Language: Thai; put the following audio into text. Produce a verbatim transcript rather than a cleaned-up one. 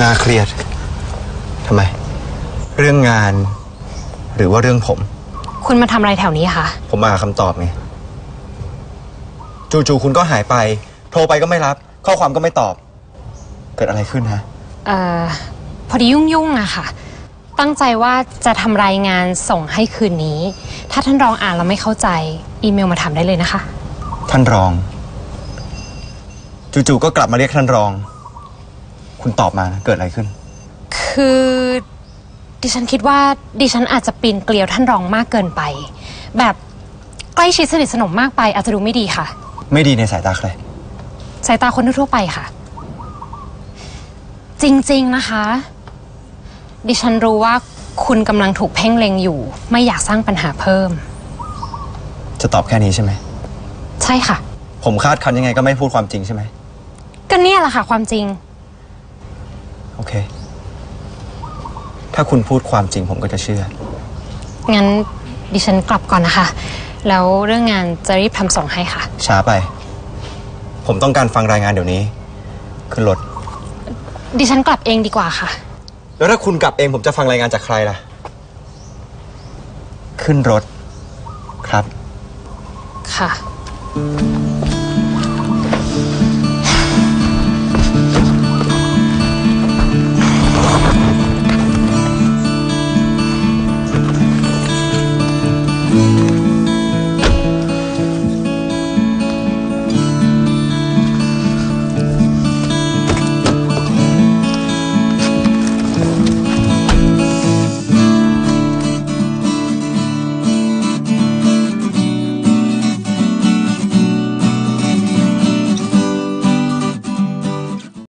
น่าเครียดทำไมเรื่องงานหรือว่าเรื่องผมคุณมาทำอะไรแถวนี้คะผมมาหาคำตอบไงจู่ๆคุณก็หายไปโทรไปก็ไม่รับข้อความก็ไม่ตอบเกิดอะไรขึ้นฮะเอ่อพอดียุ่งๆอะค่ะตั้งใจว่าจะทำรายงานส่งให้คืนนี้ถ้าท่านรองอ่านแล้วไม่เข้าใจอีเมลมาถามได้เลยนะคะท่านรองจู่ๆก็กลับมาเรียกท่านรองคุณตอบมาเกิดอะไรขึ้นคือดิฉันคิดว่าดิฉันอาจจะปีนเกลียวท่านรองมากเกินไปแบบใกล้ชิดสนิทสนมมากไปอาจจะดูไม่ดีค่ะไม่ดีในสายตาใครสายตาคนทั่วไปค่ะจริงๆนะคะดิฉันรู้ว่าคุณกำลังถูกเพ่งเล็งอยู่ไม่อยากสร้างปัญหาเพิ่มจะตอบแค่นี้ใช่ไหมใช่ค่ะผมคาดคั้นยังไงก็ไม่พูดความจริงใช่ไหมก็เนี่ยแหละค่ะความจริงโอเคถ้าคุณพูดความจริงผมก็จะเชื่องั้นดิฉันกลับก่อนนะคะแล้วเรื่องงานจะรีบทำส่งให้ค่ะช้าไปผมต้องการฟังรายงานเดี๋ยวนี้ขึ้นรถดิฉันกลับเองดีกว่าค่ะแล้วถ้าคุณกลับเองผมจะฟังรายงานจากใครล่ะขึ้นรถครับค่ะ